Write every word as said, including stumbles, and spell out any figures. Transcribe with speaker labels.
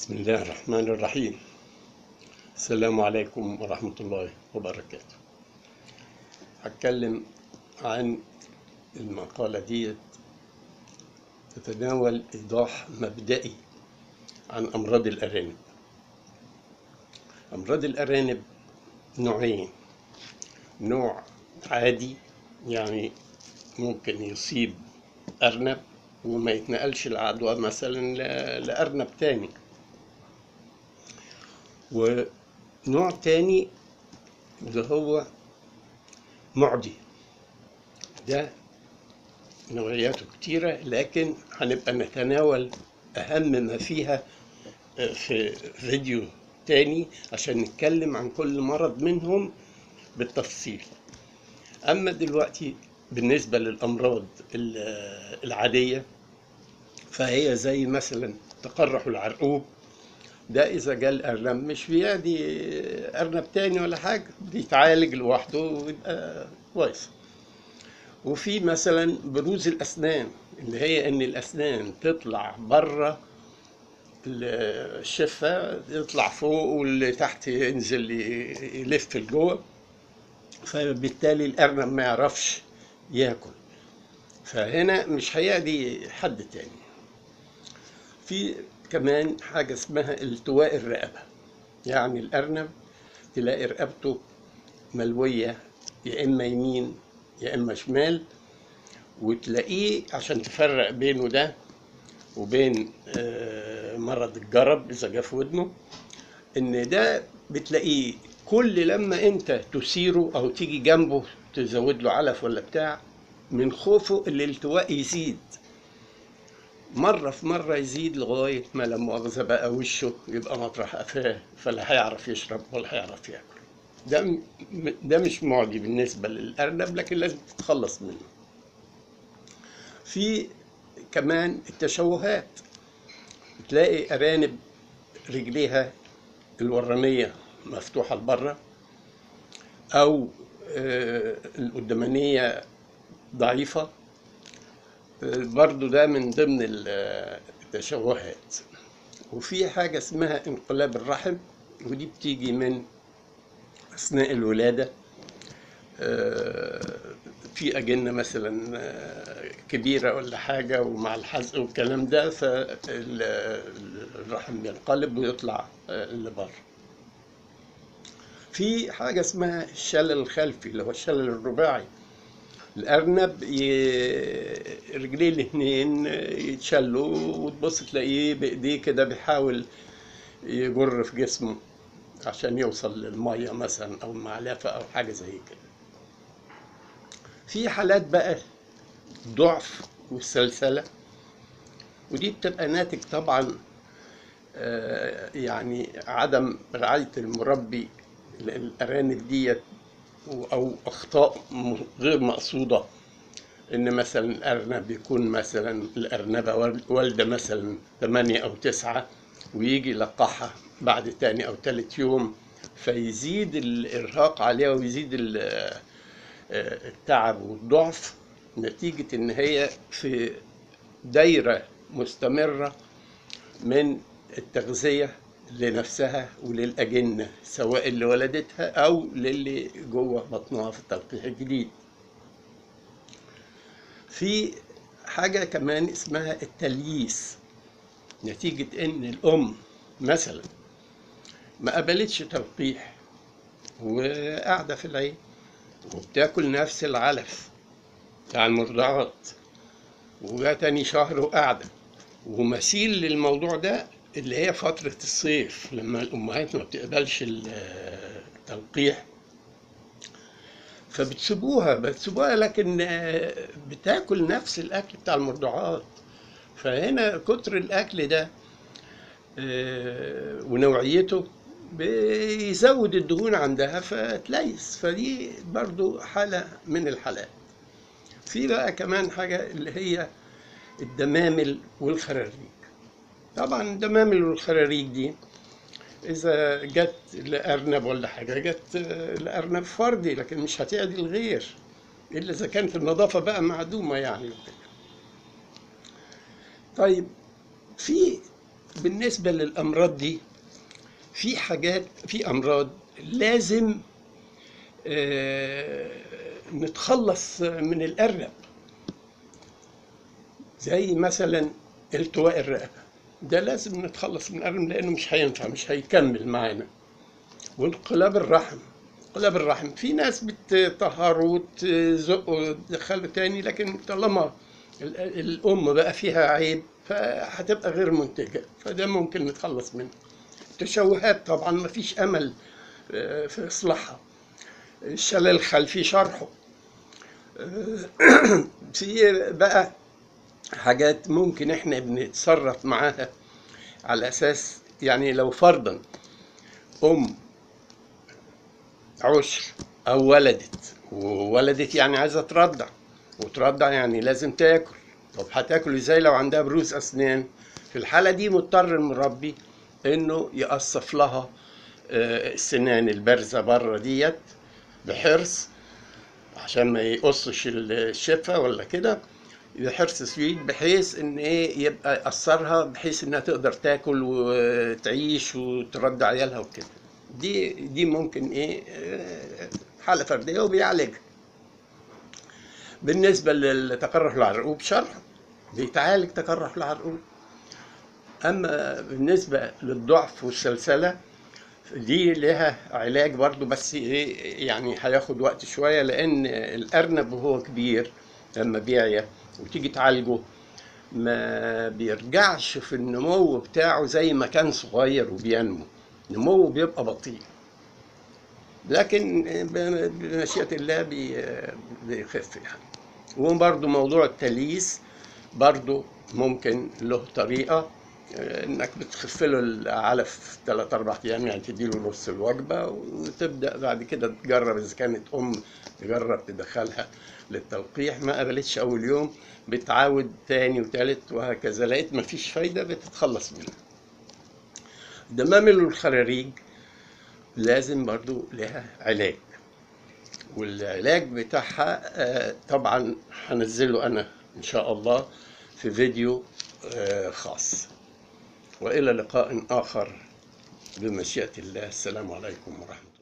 Speaker 1: بسم الله الرحمن الرحيم. السلام عليكم ورحمة الله وبركاته. هتكلم عن المقالة دي، تتناول إيضاح مبدئي عن أمراض الأرانب. أمراض الأرانب نوعين: نوع عادي يعني ممكن يصيب أرنب وما يتنقلش العدوى مثلا لأرنب تاني، ونوع تاني اللي هو معدي. ده نوعياته كتيرة، لكن هنبقى نتناول أهم ما فيها في فيديو تاني عشان نتكلم عن كل مرض منهم بالتفصيل. أما دلوقتي بالنسبة للأمراض العادية فهي زي مثلا تقرح العرقوب. ده إذا جاء الأرنب مش بيعدي أرنب تاني ولا حاجة، بيتعالج لوحده ويبقى كويس. وفي مثلا بروز الأسنان، اللي هي إن الأسنان تطلع بره الشفة، يطلع فوق واللي تحت ينزل يلف لجوه، فبالتالي الأرنب ما يعرفش ياكل، فهنا مش هيعدي حد تاني. في كمان حاجة اسمها التواء الرقبة، يعني الأرنب تلاقي رقبته ملوية يا إما يمين يا إما شمال، وتلاقيه عشان تفرق بينه ده وبين مرض الجرب إذا جه في ودنه، إن ده بتلاقيه كل لما أنت تثيره أو تيجي جنبه تزود له علف ولا بتاع، من خوفه الالتواء يزيد، مرة في مرة يزيد لغاية ما لا مؤاخذة بقى وشه يبقى مطرح قفاه، فلا هيعرف يشرب ولا هيعرف ياكل. ده ده مش معدي بالنسبة للأرنب، لكن لازم تتخلص منه. في كمان التشوهات، تلاقي أرانب رجليها الورانية مفتوحة لبره، أو القدامانية ضعيفة، برضو ده من ضمن التشوهات. وفي حاجة اسمها انقلاب الرحم، ودي بتيجي من أثناء الولادة. في أجنة مثلا كبيرة ولا حاجة ومع الحزق والكلام ده، فالرحم بينقلب ويطلع لبره. في حاجة اسمها الشلل الخلفي اللي هو الشلل الرباعي، الأرنب رجليه الاثنين يتشلوا وتبص تلاقيه بإيديه كده بيحاول يجر في جسمه عشان يوصل للمية مثلا أو المعلفة أو حاجة زي كده. في حالات بقى ضعف والسلسلة، ودي بتبقى ناتج طبعا يعني عدم رعاية المربي للأرانب ديت، أو أخطاء غير مقصودة. إن مثلا الأرنب يكون مثلا الأرنبة والدة مثلا ثمانية أو تسعة، ويجي يلقحها بعد تاني أو تالت يوم، فيزيد الإرهاق عليها ويزيد التعب والضعف، نتيجة إن هي في دايرة مستمرة من التغذية لنفسها وللأجنة، سواء اللي ولدتها أو للي جوه بطنها في التلقيح الجديد. في حاجة كمان اسمها التلييس، نتيجة إن الأم مثلا ما قبلتش تلقيح وقاعدة في العين وبتاكل نفس العلف بتاع المرضعات، وجا تاني شهر وقاعدة، ومثيل للموضوع ده اللي هي فترة الصيف لما الأمهات ما بتقبلش التلقيح، فبتسيبوها بتسيبوها لكن بتاكل نفس الأكل بتاع المرضعات. فهنا كتر الأكل ده ونوعيته بيزود الدهون عندها فتليس، فدي برضو حالة من الحالات. في بقى كمان حاجة اللي هي الدمامل والخراريج. طبعا الدمامل والخراريج دي إذا جت لأرنب ولا حاجة جت لأرنب فردي، لكن مش هتعدي الغير إلا إذا كانت النظافة بقى معدومة يعني. طيب في بالنسبة للأمراض دي، في حاجات، في أمراض لازم آه، نتخلص من الأرنب، زي مثلا التواء الرقبة. ده لازم نتخلص من الأرنب لأنه مش هينفع، مش هيكمل معانا. وانقلاب الرحم، انقلاب الرحم في ناس بتطهره وتزقه وتدخله تاني، لكن طالما ال- الأم بقى فيها عيب فهتبقى غير منتجة، فده ممكن نتخلص منه. التشوهات طبعا مفيش أمل آه، في إصلاحها. الشلل الخلفي شرحه. آه، في بقى حاجات ممكن احنا بنتصرف معاها على أساس، يعني لو فرضا أم عشر أو ولدت، وولدت يعني عايزة ترضع، وترضع يعني لازم تاكل. طب هتاكل ازاي لو عندها بروز أسنان؟ في الحالة دي مضطر المربي إنه يقصف لها آه، السنان البارزة بره ديت بحرص، عشان ما يقصش الشفة ولا كده، بحرص شديد، بحيث ان ايه يبقى يأثرها بحيث انها تقدر تاكل وتعيش وترد عيالها وكده. دي دي ممكن ايه آه، حالة فردية وبيعالجها. بالنسبة للتقرح العرقوب شرح، بيتعالج تقرح العرقوب. اما بالنسبة للضعف والسلسلة، دي لها علاج برضو، بس ايه يعني هياخد وقت شوية، لان الارنب وهو كبير لما بيعيا وتيجي تعالجه ما بيرجعش في النمو بتاعه زي ما كان صغير وبينمو، نموه بيبقى بطيء. لكن بمشيئة الله بي- بيخف يعني. وبرضو موضوع التليس برضو ممكن له طريقة، آه، انك بتخف له العلف في ثلاث اربع ايام، يعني تديله نص الوجبة، وتبدأ بعد كده تجرب اذا كانت ام تجرب تدخلها للتلقيح. ما قبلتش اول يوم بتعاود تاني وتالت وهكذا، لقيت مفيش فايدة بتتخلص منها. دمامل الخراريج لازم برضو لها علاج، والعلاج بتاعها آه، طبعا هنزله انا ان شاء الله في فيديو آه، خاص. والى لقاء اخر بمشيئة الله. السلام عليكم ورحمة الله.